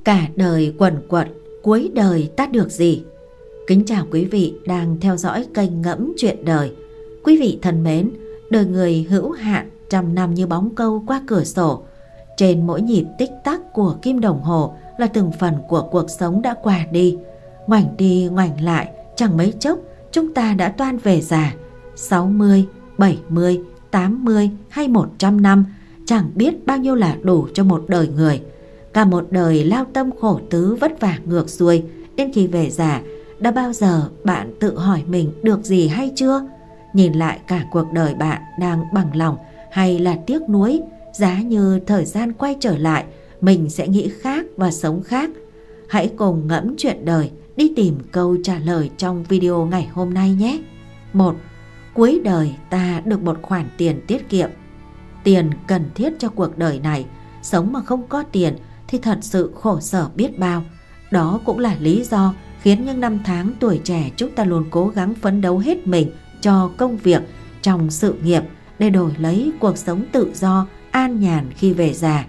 Cả đời quần quật, cuối đời ta được gì? Kính chào quý vị đang theo dõi kênh Ngẫm Chuyện Đời. Quý vị thân mến, đời người hữu hạn, trăm năm như bóng câu qua cửa sổ. Trên mỗi nhịp tích tắc của kim đồng hồ là từng phần của cuộc sống đã qua đi. Ngoảnh đi ngoảnh lại, chẳng mấy chốc chúng ta đã toan về già. 60, 70, 80 hay 100 năm, chẳng biết bao nhiêu là đủ cho một đời người. Cả một đời lao tâm khổ tứ vất vả ngược xuôi, đến khi về già, đã bao giờ bạn tự hỏi mình được gì hay chưa? Nhìn lại cả cuộc đời bạn đang bằng lòng hay là tiếc nuối, giá như thời gian quay trở lại, mình sẽ nghĩ khác và sống khác. Hãy cùng ngẫm chuyện đời, đi tìm câu trả lời trong video ngày hôm nay nhé. 1. Cuối đời ta được một khoản tiền tiết kiệm. Tiền cần thiết cho cuộc đời này, sống mà không có tiền thì thật sự khổ sở biết bao. Đó cũng là lý do khiến những năm tháng tuổi trẻ chúng ta luôn cố gắng phấn đấu hết mình cho công việc, trong sự nghiệp để đổi lấy cuộc sống tự do, an nhàn khi về già.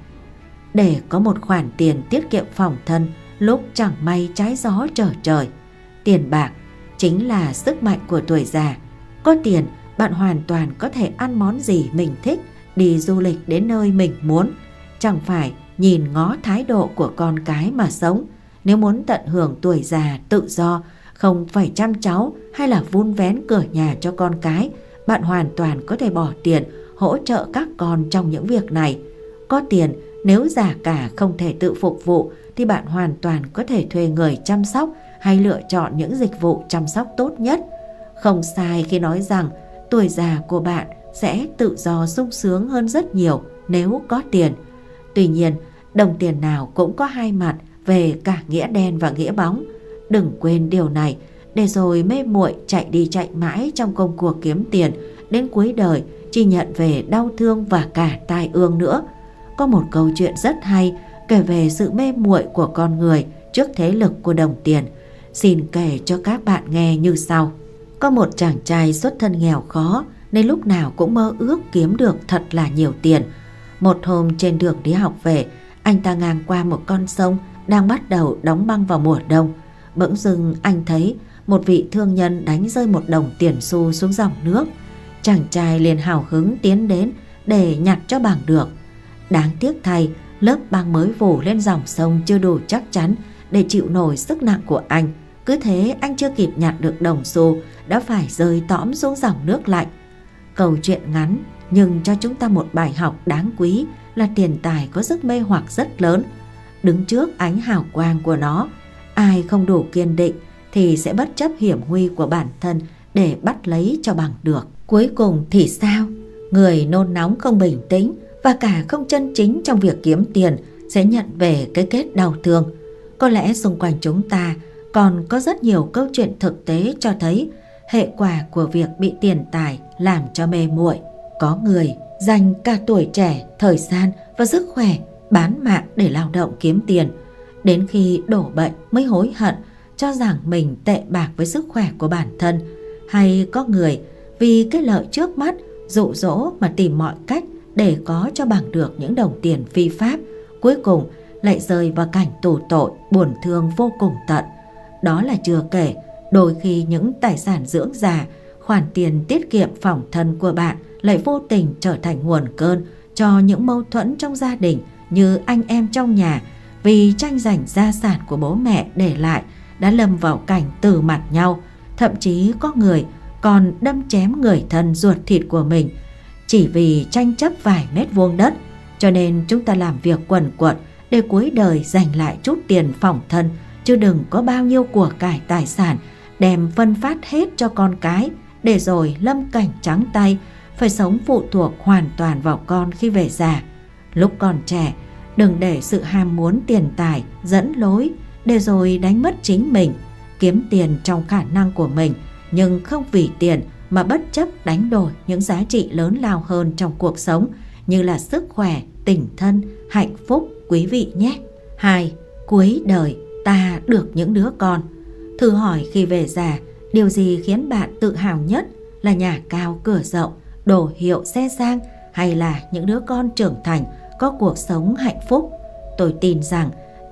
Để có một khoản tiền tiết kiệm phòng thân lúc chẳng may trái gió trở trời. Tiền bạc chính là sức mạnh của tuổi già. Có tiền, bạn hoàn toàn có thể ăn món gì mình thích, đi du lịch đến nơi mình muốn. Chẳng phải nhìn ngó thái độ của con cái mà sống. Nếu muốn tận hưởng tuổi già tự do, không phải chăm cháu hay là vun vén cửa nhà cho con cái, bạn hoàn toàn có thể bỏ tiền hỗ trợ các con trong những việc này. Có tiền, nếu già cả không thể tự phục vụ thì bạn hoàn toàn có thể thuê người chăm sóc hay lựa chọn những dịch vụ chăm sóc tốt nhất. Không sai khi nói rằng tuổi già của bạn sẽ tự do sung sướng hơn rất nhiều nếu có tiền. Tuy nhiên, đồng tiền nào cũng có hai mặt về cả nghĩa đen và nghĩa bóng. Đừng quên điều này, để rồi mê muội chạy đi chạy mãi trong công cuộc kiếm tiền, đến cuối đời chỉ nhận về đau thương và cả tai ương nữa. Có một câu chuyện rất hay kể về sự mê muội của con người trước thế lực của đồng tiền. Xin kể cho các bạn nghe như sau. Có một chàng trai xuất thân nghèo khó nên lúc nào cũng mơ ước kiếm được thật là nhiều tiền. Một hôm trên đường đi học về, anh ta ngang qua một con sông đang bắt đầu đóng băng vào mùa đông. Bỗng dưng anh thấy một vị thương nhân đánh rơi một đồng tiền xu xuống dòng nước. Chàng trai liền hào hứng tiến đến để nhặt cho bằng được. Đáng tiếc thay, lớp băng mới phủ lên dòng sông chưa đủ chắc chắn để chịu nổi sức nặng của anh. Cứ thế anh chưa kịp nhặt được đồng xu đã phải rơi tõm xuống dòng nước lạnh. Câu chuyện ngắn nhưng cho chúng ta một bài học đáng quý là tiền tài có sức mê hoặc rất lớn. Đứng trước ánh hào quang của nó, ai không đủ kiên định thì sẽ bất chấp hiểm nguy của bản thân để bắt lấy cho bằng được. Cuối cùng thì sao? Người nôn nóng không bình tĩnh và cả không chân chính trong việc kiếm tiền sẽ nhận về cái kết đau thương. Có lẽ xung quanh chúng ta còn có rất nhiều câu chuyện thực tế cho thấy hệ quả của việc bị tiền tài làm cho mê muội. Có người dành cả tuổi trẻ, thời gian và sức khỏe bán mạng để lao động kiếm tiền. Đến khi đổ bệnh mới hối hận, cho rằng mình tệ bạc với sức khỏe của bản thân. Hay có người vì cái lợi trước mắt dụ dỗ mà tìm mọi cách để có cho bằng được những đồng tiền phi pháp, cuối cùng lại rơi vào cảnh tù tội, buồn thương vô cùng tận. Đó là chưa kể, đôi khi những tài sản dưỡng già, khoản tiền tiết kiệm phòng thân của bạn lại vô tình trở thành nguồn cơn cho những mâu thuẫn trong gia đình, như anh em trong nhà vì tranh giành gia sản của bố mẹ để lại đã lâm vào cảnh từ mặt nhau. Thậm chí có người còn đâm chém người thân ruột thịt của mình chỉ vì tranh chấp vài mét vuông đất. Cho nên chúng ta làm việc quần quật để cuối đời dành lại chút tiền phòng thân, chứ đừng có bao nhiêu của cải tài sản đem phân phát hết cho con cái, để rồi lâm cảnh trắng tay, phải sống phụ thuộc hoàn toàn vào con khi về già. Lúc còn trẻ, đừng để sự ham muốn tiền tài dẫn lối, để rồi đánh mất chính mình. Kiếm tiền trong khả năng của mình, nhưng không vì tiền mà bất chấp đánh đổi những giá trị lớn lao hơn trong cuộc sống, như là sức khỏe, tình thân, hạnh phúc, quý vị nhé. 2. Cuối đời ta được những đứa con. Thử hỏi khi về già, điều gì khiến bạn tự hào nhất? Là nhà cao cửa rộng, đồ hiệu xe sang, hay là những đứa con trưởng thành có cuộc sống hạnh phúc? Tôi tin rằng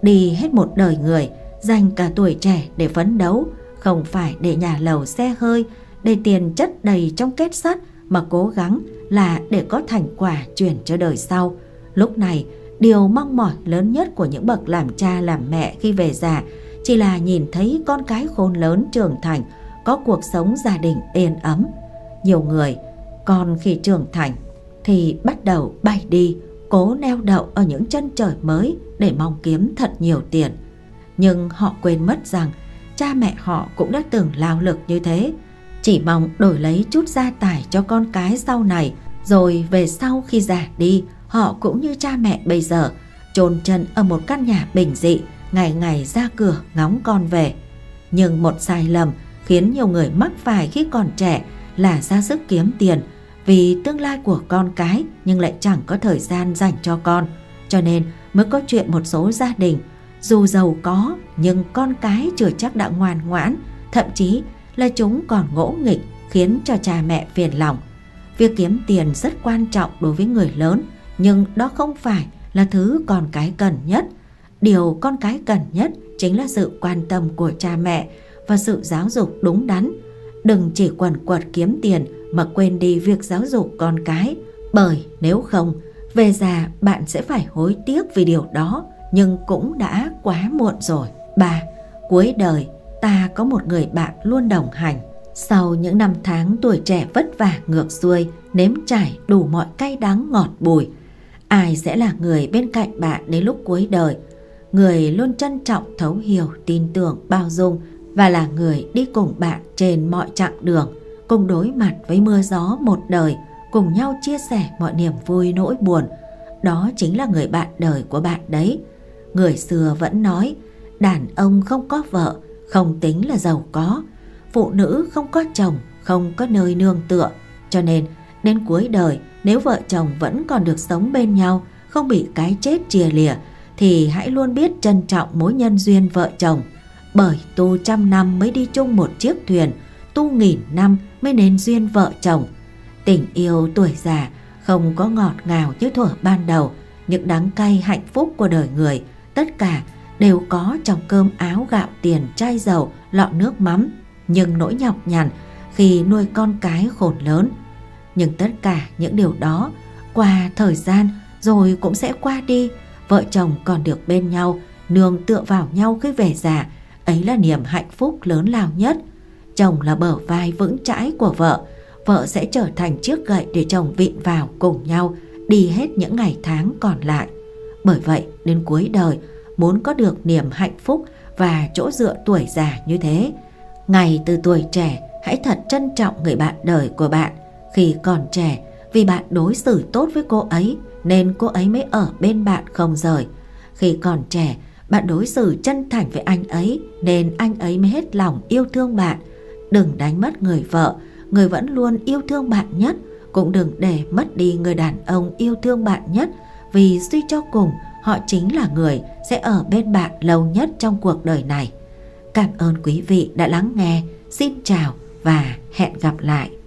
Đi hết một đời người, dành cả tuổi trẻ để phấn đấu, không phải để nhà lầu xe hơi, để tiền chất đầy trong kết sắt, mà cố gắng là để có thành quả truyền cho đời sau. Lúc này, điều mong mỏi lớn nhất của những bậc làm cha làm mẹ khi về già chỉ là nhìn thấy con cái khôn lớn trưởng thành, có cuộc sống gia đình êm ấm. Nhiều người còn khi trưởng thành thì bắt đầu bay đi, cố neo đậu ở những chân trời mới để mong kiếm thật nhiều tiền. Nhưng họ quên mất rằng cha mẹ họ cũng đã từng lao lực như thế, chỉ mong đổi lấy chút gia tài cho con cái sau này, rồi về sau khi già đi, họ cũng như cha mẹ bây giờ, chôn chân ở một căn nhà bình dị, ngày ngày ra cửa ngóng con về. Nhưng một sai lầm khiến nhiều người mắc phải khi còn trẻ là ra sức kiếm tiền vì tương lai của con cái, nhưng lại chẳng có thời gian dành cho con. Cho nên mới có chuyện một số gia đình dù giàu có nhưng con cái chưa chắc đã ngoan ngoãn, thậm chí là chúng còn ngỗ nghịch, khiến cho cha mẹ phiền lòng. Việc kiếm tiền rất quan trọng đối với người lớn, nhưng đó không phải là thứ con cái cần nhất. Điều con cái cần nhất chính là sự quan tâm của cha mẹ và sự giáo dục đúng đắn. Đừng chỉ quần quật kiếm tiền mà quên đi việc giáo dục con cái, bởi nếu không, về già bạn sẽ phải hối tiếc vì điều đó, nhưng cũng đã quá muộn rồi. 3. Cuối đời ta có một người bạn luôn đồng hành. Sau những năm tháng tuổi trẻ vất vả ngược xuôi, nếm trải đủ mọi cay đắng ngọt bùi, ai sẽ là người bên cạnh bạn đến lúc cuối đời? Người luôn trân trọng, thấu hiểu, tin tưởng, bao dung và là người đi cùng bạn trên mọi chặng đường, cùng đối mặt với mưa gió một đời, cùng nhau chia sẻ mọi niềm vui nỗi buồn. Đó chính là người bạn đời của bạn đấy. Người xưa vẫn nói, đàn ông không có vợ không tính là giàu có, phụ nữ không có chồng không có nơi nương tựa. Cho nên đến cuối đời, nếu vợ chồng vẫn còn được sống bên nhau, không bị cái chết chia lìa, thì hãy luôn biết trân trọng mối nhân duyên vợ chồng. Bởi tu 100 năm mới đi chung một chiếc thuyền, tu 1000 năm mới nên duyên vợ chồng. Tình yêu tuổi già không có ngọt ngào như thuở ban đầu, những đắng cay hạnh phúc của đời người, tất cả đều có trong cơm áo gạo tiền chai dầu lọ nước mắm. Nhưng nỗi nhọc nhằn khi nuôi con cái khôn lớn. Nhưng tất cả những điều đó qua thời gian rồi cũng sẽ qua đi. Vợ chồng còn được bên nhau, nương tựa vào nhau khi về già, ấy là niềm hạnh phúc lớn lao nhất. Chồng là bờ vai vững chãi của vợ, vợ sẽ trở thành chiếc gậy để chồng vịn vào, cùng nhau đi hết những ngày tháng còn lại. Bởi vậy đến cuối đời, muốn có được niềm hạnh phúc và chỗ dựa tuổi già như thế, ngay từ tuổi trẻ hãy thật trân trọng người bạn đời của bạn. Khi còn trẻ, vì bạn đối xử tốt với cô ấy nên cô ấy mới ở bên bạn không rời. Khi còn trẻ, bạn đối xử chân thành với anh ấy nên anh ấy mới hết lòng yêu thương bạn. Đừng đánh mất người vợ, người vẫn luôn yêu thương bạn nhất. Cũng đừng để mất đi người đàn ông yêu thương bạn nhất, vì suy cho cùng họ chính là người sẽ ở bên bạn lâu nhất trong cuộc đời này. Cảm ơn quý vị đã lắng nghe. Xin chào và hẹn gặp lại.